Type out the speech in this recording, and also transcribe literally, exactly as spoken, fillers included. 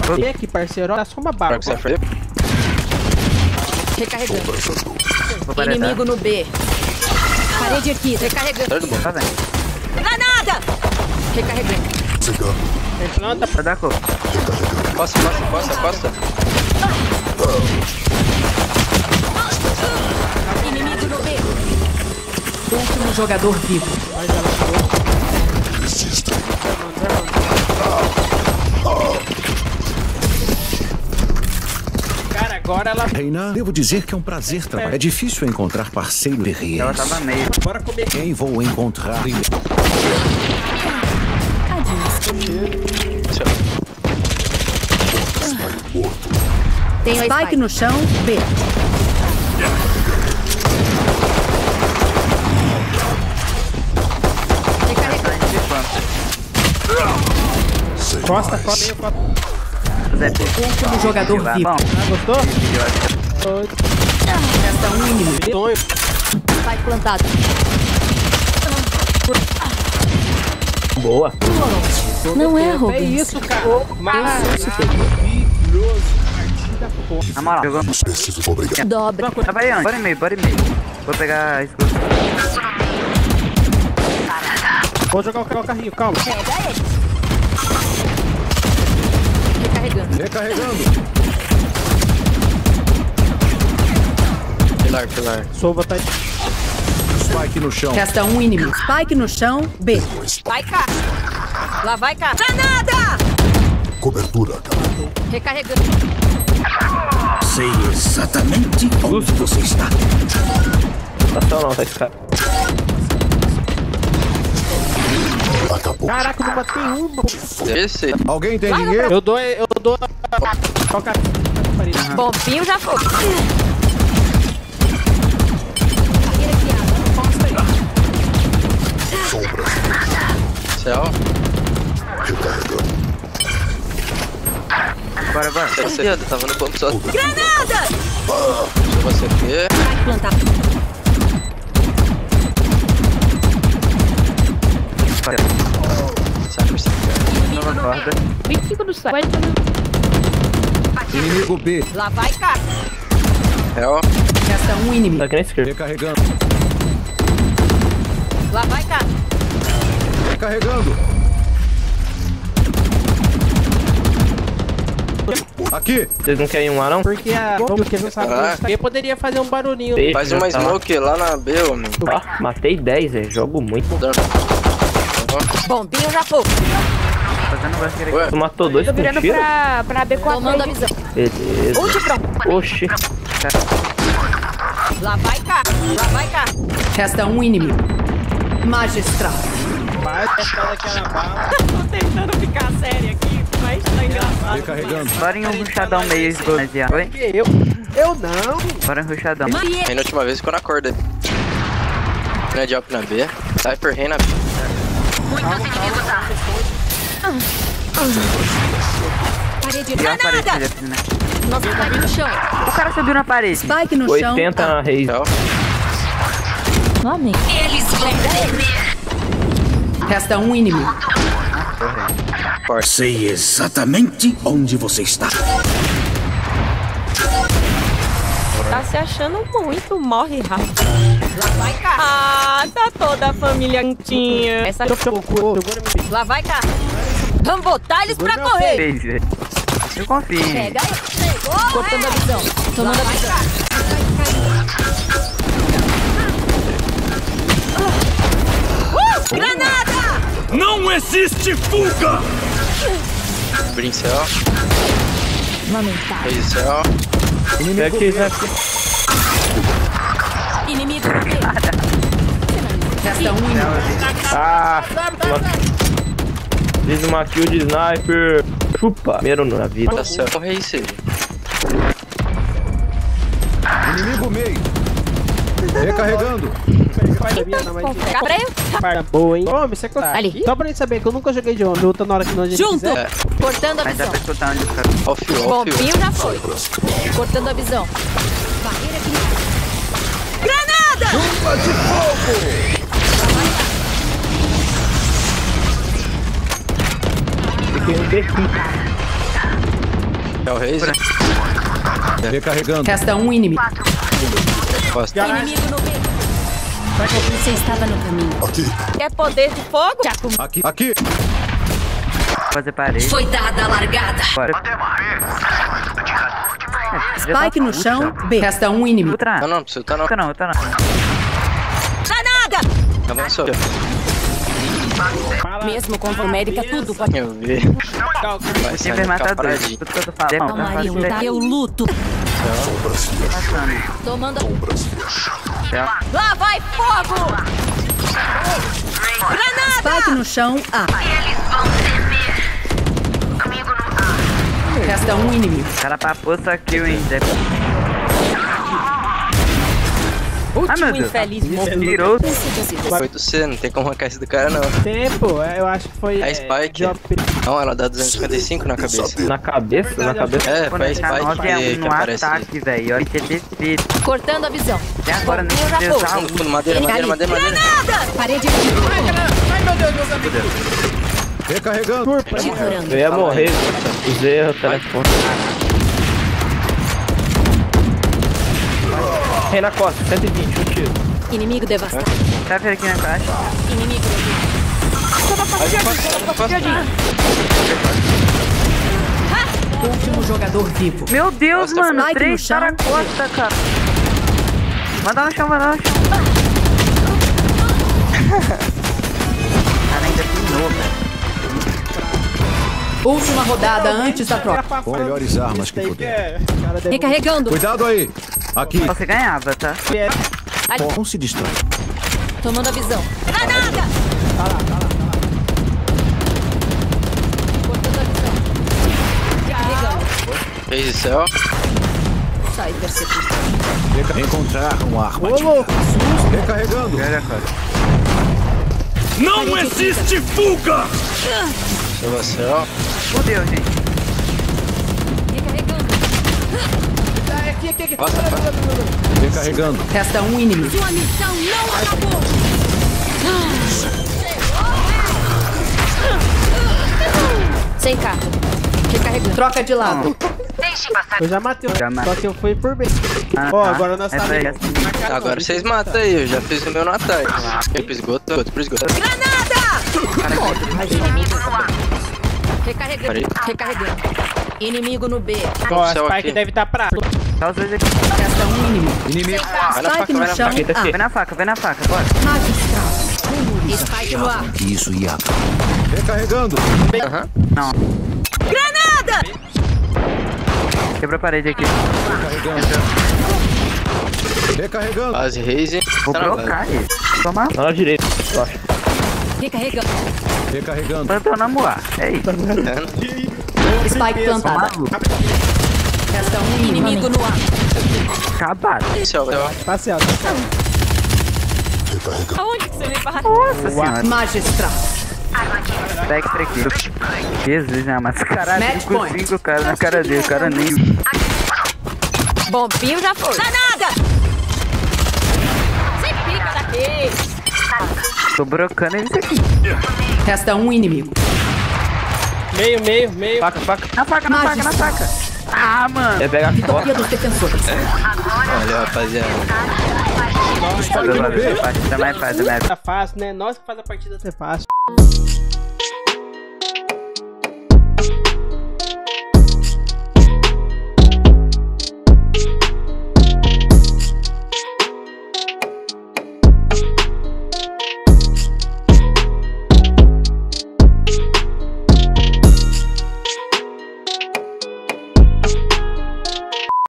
Vem aqui, parceiro. Dá só uma barra. Recarregando. Inimigo no B. Parede aqui, recarregando. Tá bem. Granada! Recarregando. Tem planta. Vai dar cor. Costa, costa, costa, costa. Inimigo no B. Último jogador vivo. Cara, agora ela... Reina, devo dizer que é um prazer trabalhar. É difícil encontrar parceiro de rir. Ela tava meio. Bora comer. Quem vou encontrar? Tem o spike no chão, B. Costa, costa, meio costa. Último jogador vivo. Ah, gostou? Resta um inimigo. Sonho. Spike plantado. Boa. Não é, É Rubens. isso, cara. Maravilhoso. Partida forte. Na moral, jogou. Dobra. Tá vai antes. Bora e meio, bora e meio. Vou pegar a escudo. Vou jogar o carrinho, calma. Pega ele. Recarregando. Recarregando. Pilar, pilar. Sova tá... Spike no chão. Resta um inimigo. Spike no chão, B. Vai cá. Lá vai cá. Granada! Cobertura, cara. Recarregando. Sei exatamente onde você está. Tá só não, tá escapado. Acabou. Caraca, eu não matei uma. Esse. Alguém tem dinheiro? Eu dou, eu dou... Toca a parede. Bombinho já foi. Sombras. Céu. Recarregando. Bora, bora. Você tava no ponto só. Granada! Deixa você ver. Vai plantar. Sai por cima. Nova corda. vinte e cinco do site. Inimigo B. Lá vai cá. Céu. Resta um inimigo. Tá aqui na esquerda. Recarregando. Lá vai cá. Recarregando. Aqui. Vocês não querem um lá, não? Porque a... Porque não sabe Ah. onde tá. Poderia fazer um barulhinho. Deixa, Faz já uma tá lá. smoke lá na B, homem. Ó, matei dez, velho. Jogo muito. Bombinho já foi. Fazendo basquete. Ué, Tu matou dois com tiro? pra, pra B quatro. Tomando a visão. Beleza. Ult pronto. Oxi. Lá vai cá. Lá vai cá. Resta um inimigo. Magistral. vai testando aquela bala. Tô tentando ficar sério aqui, mas tá engraçado. Recarregando. Bora em um rushadão meio esgoto. Oi? Eu? Eu não. Bora em um rushadão. Aí na última vez ficou na corda. Né, de op na B. Cypher, rei na B. Parede E a parede granada! ali, né? Nossa, spike no chão. O cara subiu na parede. Spike no chão. oitenta na Reis. Céu. Nome. Eles vão temer. Resta um inimigo. Forte. Sei exatamente onde você está. Tá se achando muito, morre rápido. Lá vai cá. Ah, tá toda a família juntinha. Essa Lá vai cá. Vamos botar eles pra correr. Fez, velho. Eu confio. Pega aí. Pegou. Cortando a visão. Tomando a visão. Uh, granada! Não existe fuga! Brin céu. Lamentável. Rei céu. Inimigo aqui, aqui. Inimigo no meio. Resta um inimigo. Ah! Fiz uma kill de sniper. Chupa. Primeiro na vida. Tá céu. Corre aí, Cid. Inimigo meio. Recarregando. Parda boa, hein? Homem, você é claro. Ali. Só pra gente saber que eu nunca joguei de homem. Luta na hora que nós a gente Junto. quiser. Cortando a Mas dá visão. pra escutar onde os caras. Ó o fio, ó o fio. Bombinho já foi. Cortando a visão. Barreira aqui. Granada! Chuva de fogo! Fiquei no B aqui. É o Reis, né? Recarregando. Resta um inimigo. Costa. Inimigo no meio. Você estava no caminho. Aqui. Quer poder de fogo? Já com... Aqui, aqui. Fazer parede. Foi dada a largada. Bora. Spike no chão. B. Resta um inimigo. Outra. Não, não, precisa tá não. Outra não, outra não. Danada! Avançou. Mesmo com o médica, tudo pode... Eu vi. Vai sair Sempre ficar mata dois. paradinho. Tudo que eu tô falando. Não, tá Maria, fácil. tá? Eu luto. Sombras se acham. Tomando... Sombras se acham. Lá vai fogo! Granada! Spike no chão. A. Resta um inimigo. O cara papou só kill ainda. Último Ai, meu Deus. infeliz morto. Tirou. Foi do C, não tem como arrancar esse do cara, não. Tempo, é, eu acho que foi. É é, Spike. drop. Não, ela dá duzentos e cinquenta e cinco na cabeça. Na cabeça? Na cabeça? É, Quando foi a deixar Spike nove é que, um que no aparece aí. ataque, velho. Olha que defeito. Cortando a visão. Até agora nem Eu já sei vou. usar Fundo, fundo, madeira, madeira, madeira, madeira. Parede Recarregando. segurando. Eu ia morrer. Usei o telefone. Rei na costa, cento e vinte, um tiro. Inimigo devastado. Tá vendo aqui na caixa? Inimigo Último jogador vivo. Meu Deus, Nossa, mano. Spike no Três chão. para a costa, cara. Manda no chão, manda no chão. Cara, ainda pinou, velho. Última rodada antes da prova. Pra Com fora melhores do- armas isso que daí puder. é- o cara deve- Recarregando. Cuidado aí. Aqui. Você ganhava, tá? Não se distrai. Tomando a visão. Granada! Cortando a visão. Recarregando. Fez o céu. Sai perseguido. Reca- Encontrar uma arma. Ô, louco! Recarregando. Olha, cara. Não existe fuga! Fez o céu. Fudeu, gente. Recarregando. Aqui, aqui, aqui. Nossa, passa. Recarregando. Resta um inimigo. Sua missão não acabou! Sem carro. Recarregando. Troca de lado. Eu já matei, Já só matei. que eu fui por bem. Ah, Ó, tá. agora nós tá Essa aí, ali. essa. Na cara Agora não, vocês deixa eu matam aí, eu já fiz o meu no ataque. Eu pro esgoto, outro pro esgoto. Recarregando. Parei. Recarregando. Inimigo no B. Ó, a céu Spike aqui. deve estar pra. Tá os dois aqui. Resta um inimigo. Inimigo. Vai na Spike faca, no vai na chão. faca. Tá aqui. Vem na faca, vem na faca, bora. Magistral. Spike no ar. Que isso ia acabar. Recarregando. Aham. Não. Granada! Quebra a parede aqui. Recarregando. Recarregando. Base Raze. Vou Tá na base. blocar ele. Toma. Lá na direita, eu acho. Recarregando. Recarregando. Plantou na moar. É isso. Spike plantada. Resta um inimigo no ar. Acabado. Céu, céu. Passeado. Recarregando. Aonde que você veio pra Nossa senhora. Magistral. Spectre aqui. Jesus, né? Mas caralho, Match com point. cinco cara na cara dele. O cara nem. Bombinho já foi. Danada! Você fica daqui! Tô brocando isso aqui. Resta um inimigo. Meio, meio, meio. Faca, faca. Na faca, na faca, na faca. Ah, mano. É pegar a costa. Vitória dos defensores. Olha, rapaziada. Tá mais fácil, tá mais fácil. Tá fácil, né? Nós que faz a partida ser fácil.